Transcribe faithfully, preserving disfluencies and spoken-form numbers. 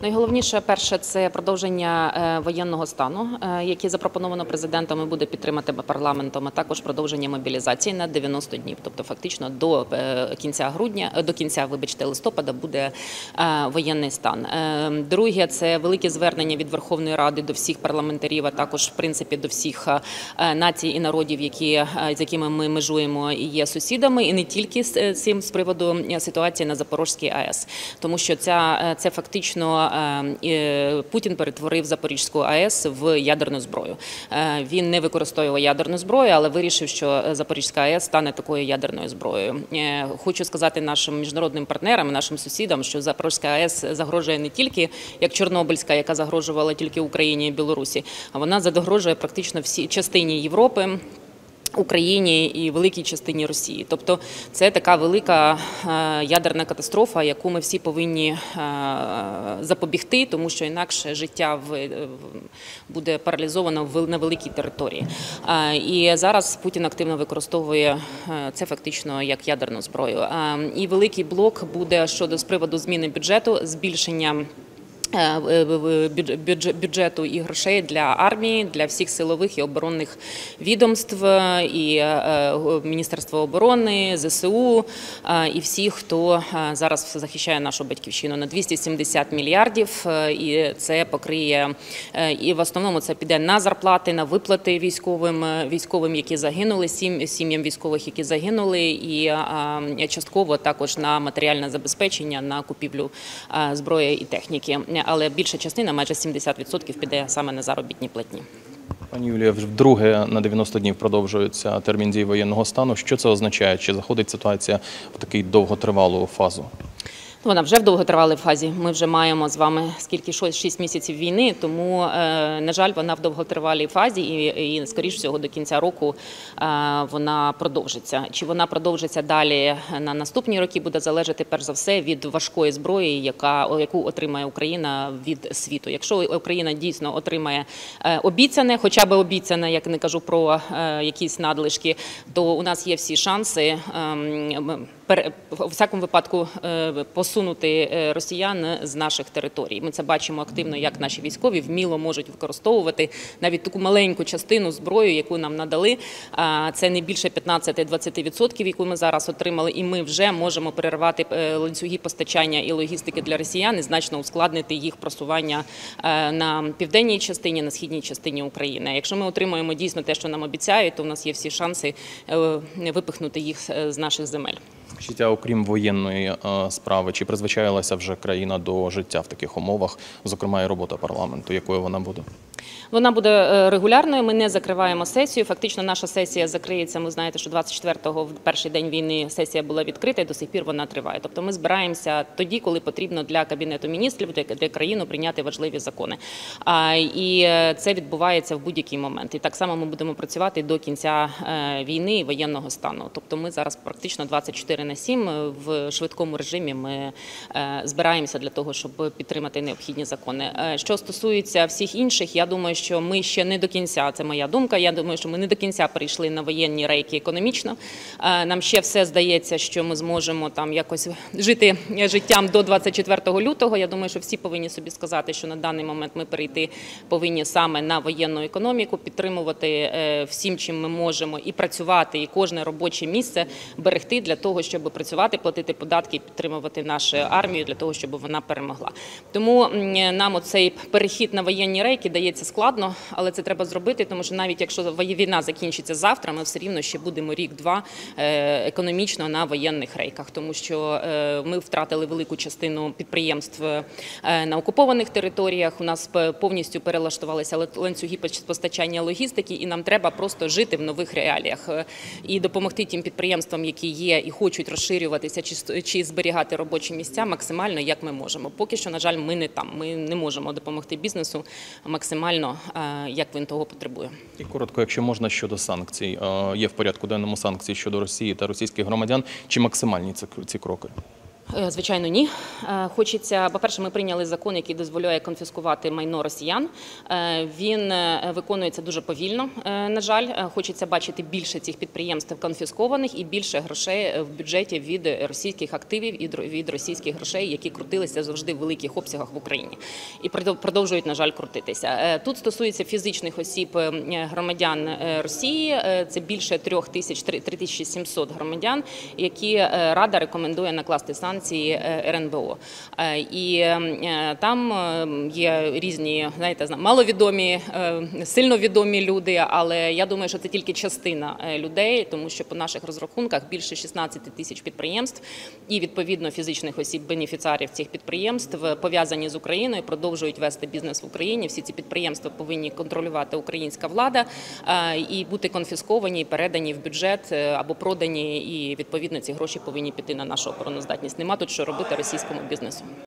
Найголовніше, перше, це продовження воєнного стану, який запропоновано президентом і буде підтримати парламентом, а також продовження мобілізації на дев'яносто днів. Тобто фактично до кінця грудня, до кінця, вибачте, листопада буде воєнний стан. Друге, це велике звернення від Верховної Ради до всіх парламентарів, а також, в принципі, до всіх націй і народів, які, з якими ми межуємо і є сусідами, і не тільки з цим з приводу ситуації на Запорізькій АЕС. Тому що ця, це фактично Путін перетворив Запорізьку АЕС в ядерну зброю. Він не використовував ядерну зброю, але вирішив, що Запорізька АЕС стане такою ядерною зброєю. Хочу сказати нашим міжнародним партнерам, нашим сусідам, що Запорізька АЕС загрожує не тільки як Чорнобильська, яка загрожувала тільки Україні і Білорусі, а вона загрожує практично всій частині Європи, Україні і великій частині Росії. Тобто це така велика ядерна катастрофа, яку ми всі повинні запобігти, тому що інакше життя буде паралізовано на великій території. І зараз Путін активно використовує це фактично як ядерну зброю. І великий блок буде щодо з приводу зміни бюджету, збільшення бюджету і грошей для армії, для всіх силових і оборонних відомств, і Міністерства оборони, ЗСУ, і всіх, хто зараз захищає нашу батьківщину, на двісті сімдесят мільярдів, і це покриє, і в основному це піде на зарплати, на виплати військовим, військовим, які загинули, сім'ям військових, які загинули, і частково також на матеріальне забезпечення, на купівлю зброї і техніки. Але більша частина, майже сімдесят відсотків, піде саме на заробітні платні. Пані Юлія, вдруге на дев'яносто днів продовжується термін дії воєнного стану. Що це означає? Чи заходить ситуація в таку довготривалу фазу? Вона вже в довготривалій фазі. Ми вже маємо з вами скільки шість місяців війни, тому, на жаль, вона в довготривалій фазі і, і скоріш всього, до кінця року вона продовжиться. Чи вона продовжиться далі на наступні роки, буде залежати, перш за все, від важкої зброї, яка, яку отримає Україна від світу. Якщо Україна дійсно отримає обіцяне, хоча б обіцяне, як не кажу про якісь надлишки, то у нас є всі шанси, у всякому випадку, посунути росіян з наших територій. Ми це бачимо активно, як наші військові вміло можуть використовувати навіть таку маленьку частину зброї, яку нам надали. Це не більше п'ятнадцять-двадцять відсотків, яку ми зараз отримали, і ми вже можемо перервати ланцюги постачання і логістики для росіян і значно ускладнити їх просування на південній частині, на східній частині України. Якщо ми отримаємо дійсно те, що нам обіцяють, то у нас є всі шанси випихнути їх з наших земель. Скажіть, а окрім воєнної справи, чи призвичаїлася вже країна до життя в таких умовах, зокрема і робота парламенту, якою вона буде? Вона буде регулярною, ми не закриваємо сесію. Фактично наша сесія закриється, ми знаєте, що двадцять четвертого, в перший день війни, сесія була відкрита і до сих пір вона триває. Тобто ми збираємося тоді, коли потрібно для Кабінету міністрів, для, для країни прийняти важливі закони. А, і це відбувається в будь-який момент. І так само ми будемо працювати до кінця війни і воєнного стану. Тобто ми зараз практично двадцять чотири на сім в швидкому режимі ми збираємося для того, щоб підтримати необхідні закони. Що стосується всіх інших, я думаю, що ми ще не до кінця, це моя думка, я думаю, що ми не до кінця перейшли на воєнні рейки економічно. Нам ще все здається, що ми зможемо там якось жити життям до двадцять четвертого лютого. Я думаю, що всі повинні собі сказати, що на даний момент ми перейти повинні саме на воєнну економіку, підтримувати всім, чим ми можемо, і працювати, і кожне робоче місце берегти для того, щоб працювати, платити податки і підтримувати нашу армію для того, щоб вона перемогла. Тому нам оцей перехід на воєнні рейки дається складно, але це треба зробити, тому що навіть якщо війна закінчиться завтра, ми все рівно ще будемо рік-два економічно на воєнних рейках, тому що ми втратили велику частину підприємств на окупованих територіях, у нас повністю перелаштувалися ланцюги постачання логістики, і нам треба просто жити в нових реаліях і допомогти тим підприємствам, які є і хочуть розширюватися чи, чи зберігати робочі місця максимально, як ми можемо. Поки що, на жаль, ми не там, ми не можемо допомогти бізнесу максимально, як він того потребує. І коротко, якщо можна, щодо санкцій. Є в порядку денному санкції щодо Росії та російських громадян. Чи максимальні ці, ці кроки? Е, Звичайно, ні. Е, Хочеться, по-перше, ми прийняли закон, який дозволяє конфіскувати майно росіян. Е, Він е, виконується дуже повільно, е, на жаль. Е, Хочеться бачити більше цих підприємств конфіскованих і більше грошей в бюджеті від російських активів і дро- від російських грошей, які крутилися завжди в великих обсягах в Україні. І продов- продовжують, на жаль, крутитися. Е, Тут стосується фізичних осіб, е, громадян е, Росії. Е, Це більше трьох тисяч, три тисячі сімсот громадян, які е, Рада рекомендує накласти санкції ер ен бе о. Е, І е, там е, є різні, знаєте, зна- маловідомі, е, сильно відомі люди, але я думаю, що це тільки частина е, людей, тому що по наших розрахунках більше шістнадцять тисяч підприємств і, відповідно, фізичних осіб, бенефіціарів цих підприємств пов'язані з Україною, продовжують вести бізнес в Україні. Всі ці підприємства повинні контролювати українська влада е, і бути конфісковані, і передані в бюджет е, або продані, і, відповідно, ці гроші повинні піти на нашу обороноздатність. Нема тут що робити російському бізнесу.